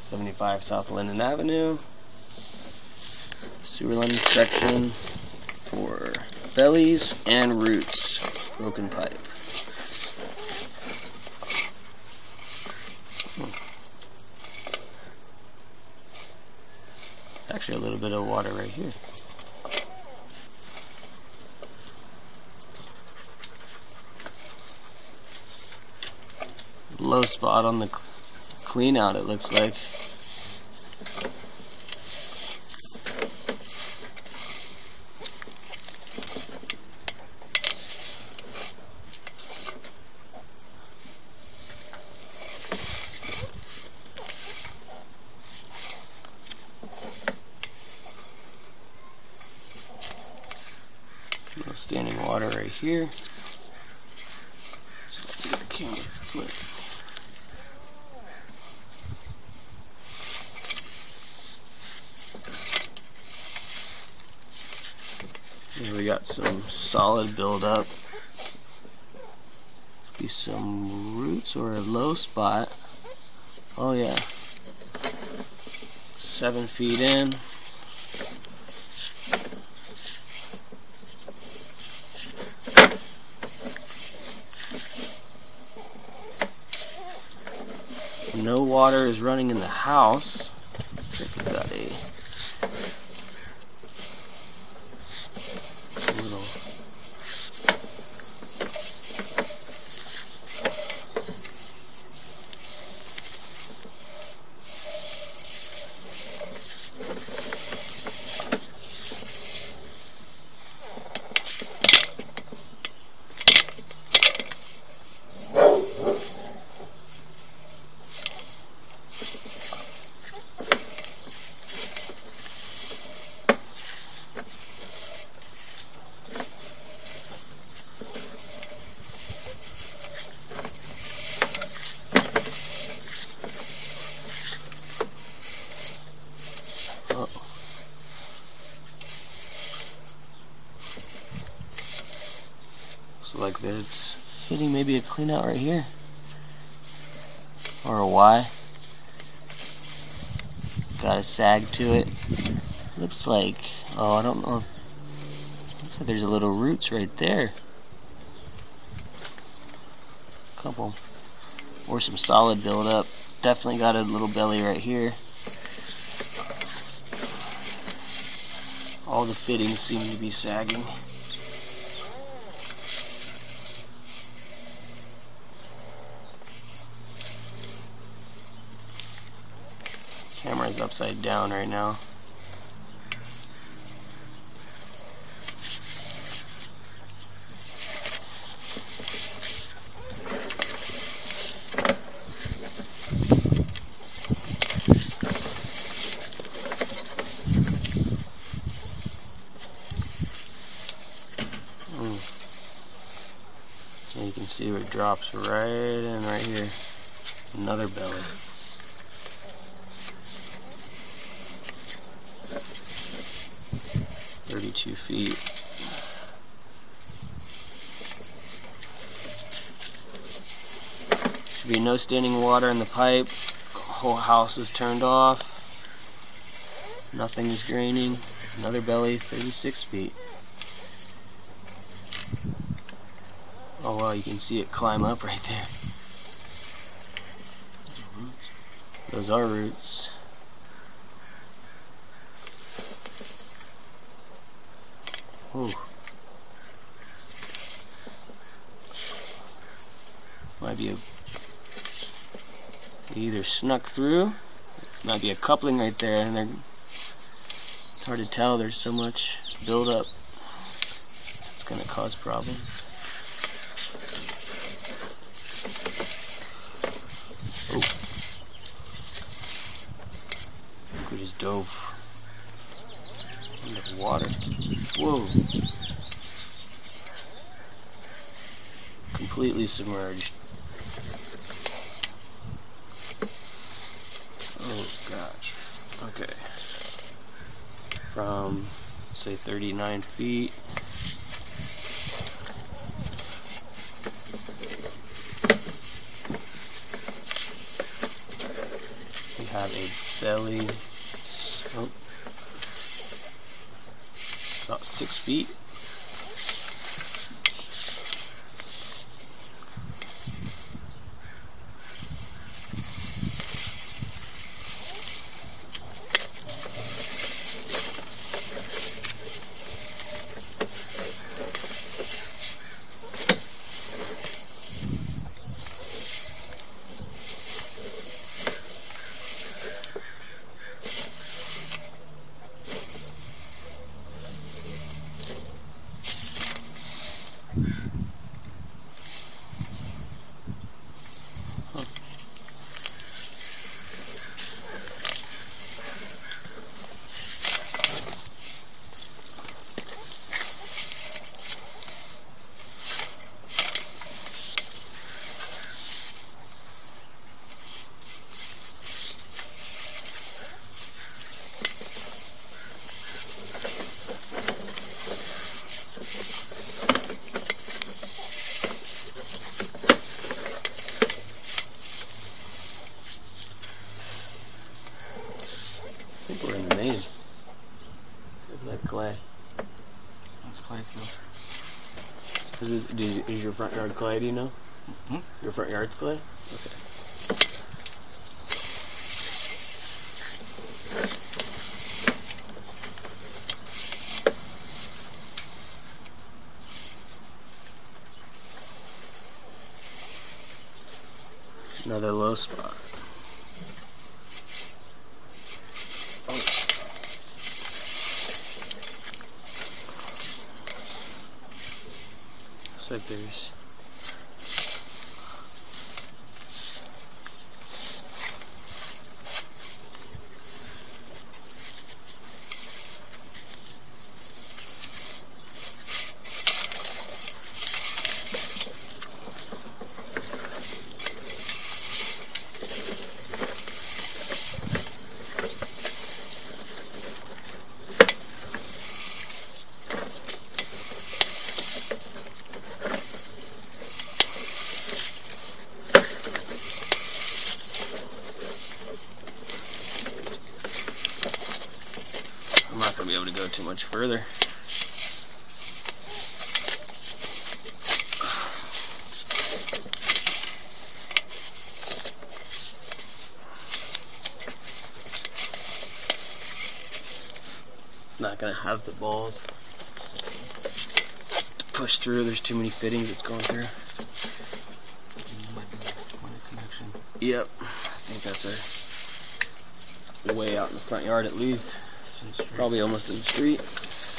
75 South Linden Avenue. Sewer line inspection for bellies and roots, broken pipe. Actually a little bit of water right here. Low spot on the clean out, it looks like. Standing water right here. So let's get the camera to flip. Here we got some solid buildup. Be some roots or a low spot. Oh yeah. 7 feet in. No water is running in the house. Looks like we got a little looks like that it's fitting maybe a clean out right here. Or a Y. Got a sag to it. Looks like, oh, I don't know if, looks like there's a little roots right there. Couple. Or some solid buildup. Definitely got a little belly right here. All the fittings seem to be sagging. Camera's upside down right now. So you can see where it drops right in right here. Another belly. "32 feet. Should be no standing water in the pipe. Whole house is turned off. Nothing is draining. Another belly, 36 feet. Oh wow, you can see it climb up right there. Those are roots. Ooh. Might be either snuck through. Might be a coupling right there, and it's hard to tell. There's so much buildup. It's going to cause problems. Oh. I think we just dove into the water. Whoa. Completely submerged. Oh gosh. Okay. From, say, 39 feet. We have a belly, oh, about 6 feet. I think we're in the main. Look at that clay. That's clay still. Is your front yard clay, do you know? Hmm? Your front yard's clay? Okay. Another low spot. Oh. Looks like there's I'm not going to be able to go too much further. It's not going to have the balls to push through. There's too many fittings it's going through. Might be one connection. Yep, I think that's a way out in the front yard at least. Probably almost in the street.